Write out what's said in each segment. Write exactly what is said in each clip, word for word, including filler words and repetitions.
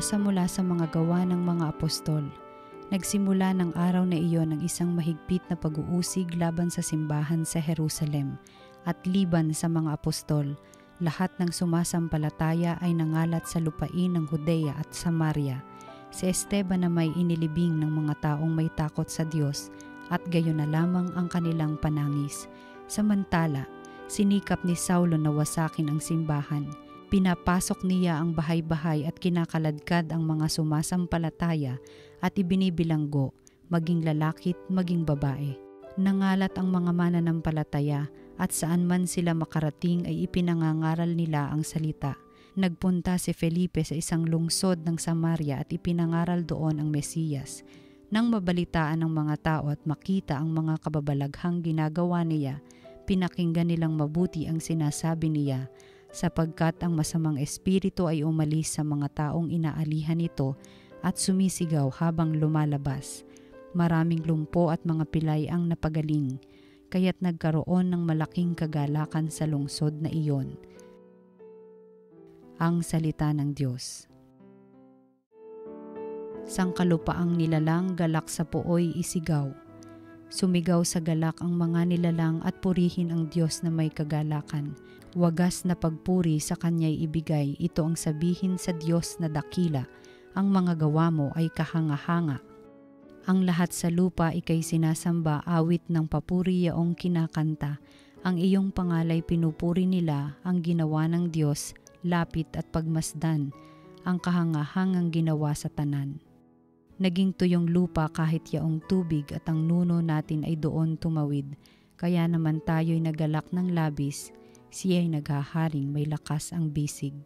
Pagbasa mula sa mga gawa ng mga apostol. Nagsimula ng araw na iyon ang isang mahigpit na pag-uusig laban sa simbahan sa Jerusalem at liban sa mga apostol. Lahat ng sumasampalataya ay nangalat sa lupain ng Judea at Samaria. Si Esteban na may inilibing ng mga taong may takot sa Diyos at gayon na lamang ang kanilang panangis. Samantala, sinikap ni Saulo na wasakin ang simbahan. Pinapasok niya ang bahay-bahay at kinakaladkad ang mga sumasampalataya at ibinibilanggo, maging lalaki't maging babae. Nangalat ang mga mananampalataya at saan man sila makarating ay ipinangangaral nila ang salita. Nagpunta si Felipe sa isang lungsod ng Samaria at ipinangaral doon ang Mesiyas. Nang mabalitaan ng mga tao at makita ang mga kababalaghang ginagawa niya, pinakinggan nilang mabuti ang sinasabi niya, sapagkat ang masamang espiritu ay umalis sa mga taong inaalihan nito at sumisigaw habang lumalabas. Maraming lumpo at mga pilay ang napagaling, kaya't nagkaroon ng malaking kagalakan sa lungsod na iyon. Ang salita ng Diyos. Sangkalupaang nilalang galak sa pooy isigaw. Sumigaw sa galak ang mga nilalang at purihin ang Diyos na may kagalakan. Wagas na pagpuri sa Kanya'y ibigay, ito ang sabihin sa Diyos na dakila, ang mga gawa mo ay kahanga-hanga. Ang lahat sa lupa ikay sinasamba, awit ng papuri yaong kinakanta. Ang iyong pangalay pinupuri nila, ang ginawa ng Diyos, lapit at pagmasdan, ang kahangahangang ginawa sa tanan. Naging tuyong lupa kahit yaong tubig at ang nuno natin ay doon tumawid, kaya naman tayo'y nagalak ng labis, siya'y naghaharing may lakas ang bisig.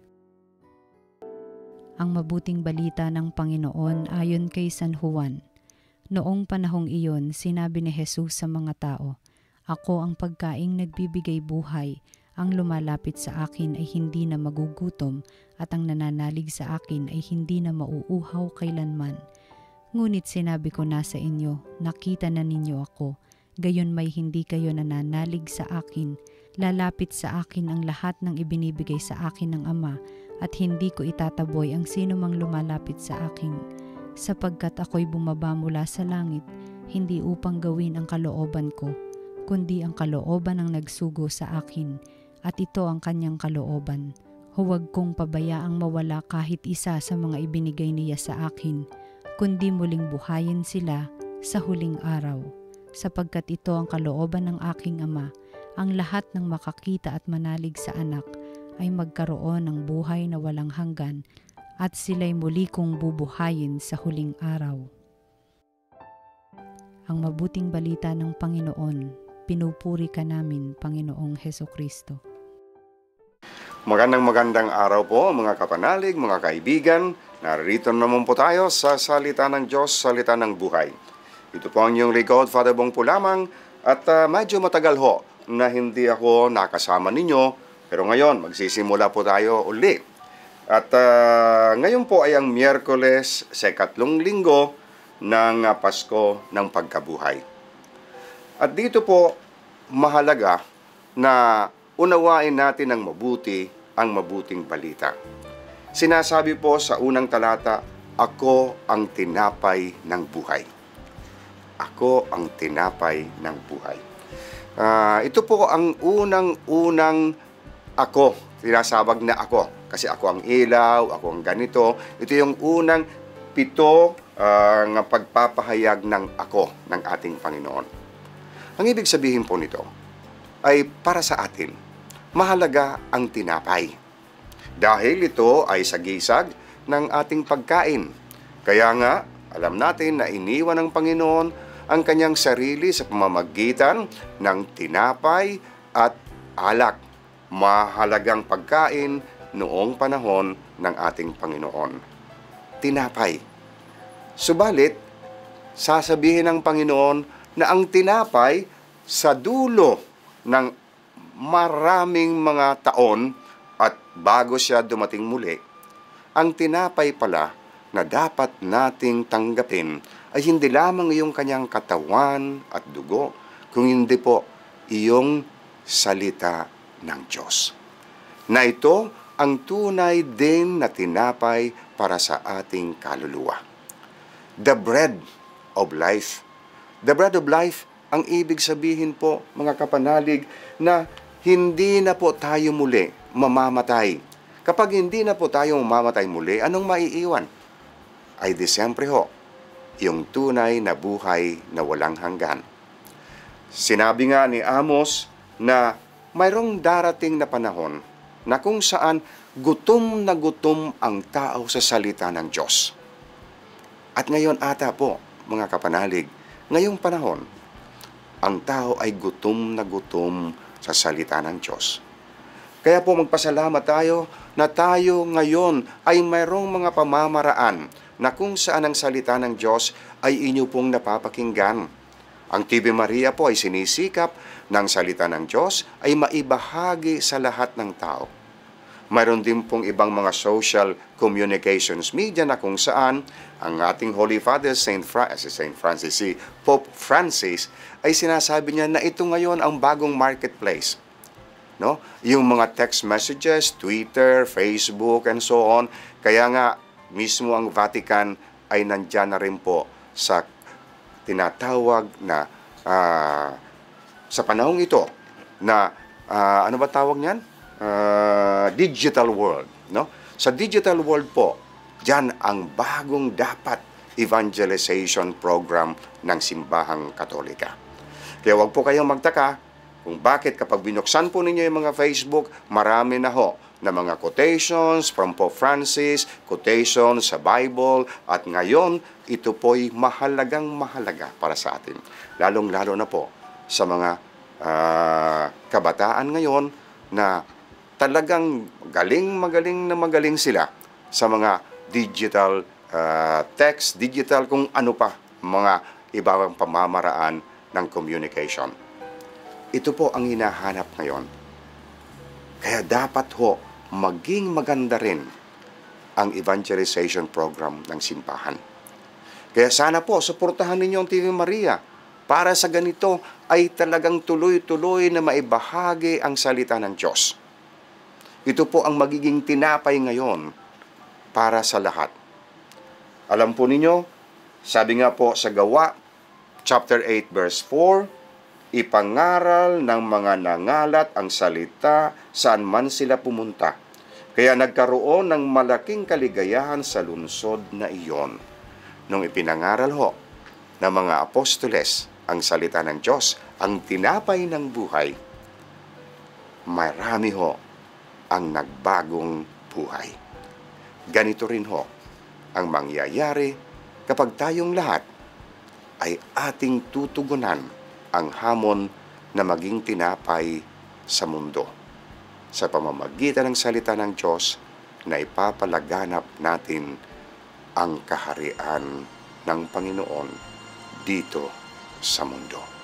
Ang mabuting balita ng Panginoon ayon kay San Juan. Noong panahong iyon, sinabi ni Jesus sa mga tao, "Ako ang pagkaing nagbibigay buhay, ang lumalapit sa akin ay hindi na magugutom at ang nananalig sa akin ay hindi na mauuhaw kailanman. Ngunit sinabi ko na sa inyo, nakita na ninyo ako, gayon may hindi kayo nananalig sa akin. Lalapit sa akin ang lahat ng ibinibigay sa akin ng Ama at hindi ko itataboy ang sino mang lumalapit sa akin. Sapagkat ako'y bumaba mula sa langit, hindi upang gawin ang kalooban ko, kundi ang kalooban ng nagsugo sa akin, at ito ang kanyang kalooban. Huwag kong pabayaang mawala kahit isa sa mga ibinigay niya sa akin, kundi muling buhayin sila sa huling araw. Sapagkat ito ang kalooban ng aking Ama, ang lahat ng makakita at manalig sa anak ay magkaroon ng buhay na walang hanggan at sila'y muli kong bubuhayin sa huling araw." Ang mabuting balita ng Panginoon, pinupuri ka namin, Panginoong Hesukristo. Magandang magandang araw po mga kapanalig, mga kaibigan. Narito naman po tayo sa Salita ng Diyos, Salita ng Buhay. Ito po ang inyong lingkod, Father Bong po lamang, at uh, medyo matagal ho na hindi ako nakasama ninyo, pero ngayon magsisimula po tayo uli. At uh, ngayon po ay ang Miyerkules sa ikatlong linggo ng uh, Pasko ng Pagkabuhay. At dito po mahalaga na unawain natin ng mabuti ang mabuting balita. Sinasabi po sa unang talata, "Ako ang tinapay ng buhay." Ako ang tinapay ng buhay. Uh, ito po ang unang-unang ako, sinasabag na ako. Kasi ako ang ilaw, ako ang ganito. Ito yung unang pito uh, ng pagpapahayag ng ako ng ating Panginoon. Ang ibig sabihin po nito ay para sa atin, mahalaga ang tinapay. Dahil ito ay sagisag ng ating pagkain. Kaya nga, alam natin na iniwan ng Panginoon ang kanyang sarili sa pamamagitan ng tinapay at alak. Mahalagang pagkain noong panahon ng ating Panginoon. Tinapay. Subalit, sasabihin ng Panginoon na ang tinapay sa dulo ng maraming mga taon at bago siya dumating muli, ang tinapay pala na dapat nating tanggapin ay hindi lamang iyong kanyang katawan at dugo, kung hindi po iyong salita ng Diyos. Na ito ang tunay din na tinapay para sa ating kaluluwa. The bread of life. The bread of life, ang ibig sabihin po, mga kapanalig, na hindi na po tayo muli mamamatay. Kapag hindi na po tayo mamamatay muli, anong maiiwan? Ay di siyempre ho, yung tunay na buhay na walang hanggan. Sinabi nga ni Amos na mayroong darating na panahon na kung saan gutom na gutom ang tao sa salita ng Diyos. At ngayon ata po, mga kapanalig, ngayong panahon, ang tao ay gutom na gutom sa salita ng Diyos. Kaya po magpasalamat tayo na tayo ngayon ay mayroong mga pamamaraan na kung saan ang salita ng Diyos ay inyo pong napapakinggan. Ang T V Maria po ay sinisikap ng salita ng Diyos ay maibahagi sa lahat ng tao. Mayroon din pong ibang mga social communications media na kung saan ang ating Holy Father, Saint Fra- si Saint Francis, si Pope Francis, ay sinasabi niya na ito ngayon ang bagong marketplace. No? Yung mga text messages, Twitter, Facebook, and so on. Kaya nga, mismo ang Vatican ay nandyan na rin po sa tinatawag na uh, sa panahong ito na uh, ano ba tawag niyan? Uh, digital world, no? Sa digital world po, diyan ang bagong dapat evangelization program ng Simbahang Katolika. Kaya wag po kayong magtaka kung bakit kapag binuksan po ninyo yung mga Facebook, marami na ho na mga quotations from Pope Francis, quotations sa Bible, at ngayon, ito po'y mahalagang mahalaga para sa atin. Lalong-lalo na po sa mga uh, kabataan ngayon na talagang galing, magaling na magaling sila sa mga digital uh, text, digital kung ano pa, mga ibang pamamaraan ng communication. Ito po ang hinahanap ngayon. Kaya dapat ho, maging maganda rin ang evangelization program ng simbahan. Kaya sana po, suportahan ninyo ang T V Maria para sa ganito ay talagang tuloy-tuloy na maibahagi ang salita ng Diyos. Ito po ang magiging tinapay ngayon para sa lahat. Alam po ninyo, sabi nga po sa Gawa, chapter eight, verse four, ipangaral ng mga nangalat ang salita saan man sila pumunta. Kaya nagkaroon ng malaking kaligayahan sa lungsod na iyon. Nung ipinangaral ho ng mga apostoles ang salita ng Diyos, ang tinapay ng buhay, marami ho ang nagbagong buhay. Ganito rin ho ang mangyayari kapag tayong lahat ay ating tutugunan ang hamon na maging tinapay sa mundo sa pamamagitan ng salita ng Diyos na ipapalaganap natin ang kaharian ng Panginoon dito sa mundo.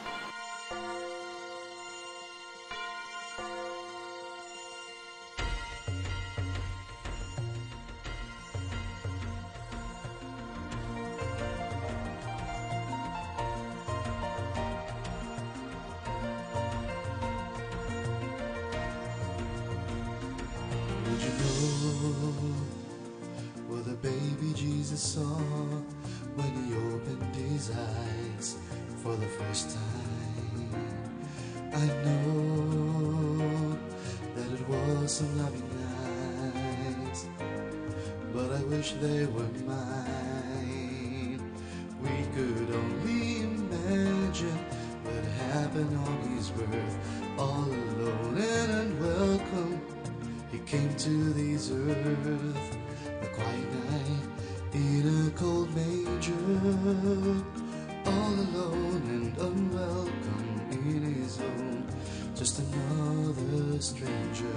Did you know what the baby Jesus saw when he opened his eyes for the first time? I know that it was some loving eyes, but I wish they were mine. We could only imagine what happened on his birth, all alone and unwelcome. He came to this earth, a quiet night in a cold manger, all alone and unwelcome in his home, just another stranger.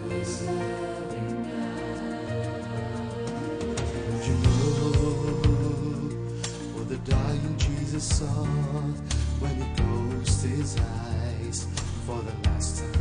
Did you know what the dying Jesus saw when he closed his eyes for the last time?